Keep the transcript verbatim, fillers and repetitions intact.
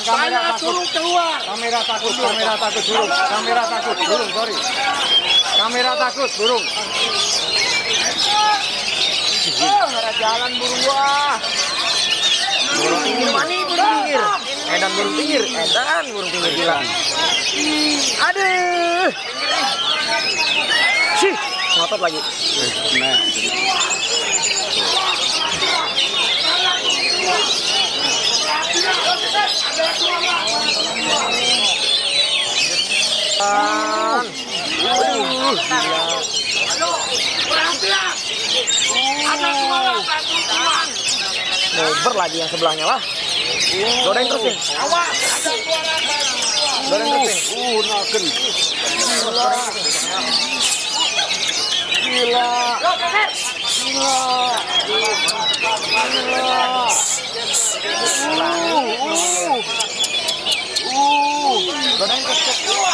kamera Saya takut. suruh keluar. Kamera takut, kamera takut burung. Kamera takut burung, sorry. Kamera takut burung. Oh, ada jalan burung gua. Burung pinggir mana? Burung pinggir. Edan burung pinggir. Edan burung pinggir hilang. Aduh. Sih, ngotot lagi. Nah. Aduh, ngober lagi yang sebelahnya lah. Goreng terus nih. Awas, ada suara Goreng terus nih. Uh, naken. Gila. Gila. Gila. Gila. Uh, uh. Uh. Goreng terus.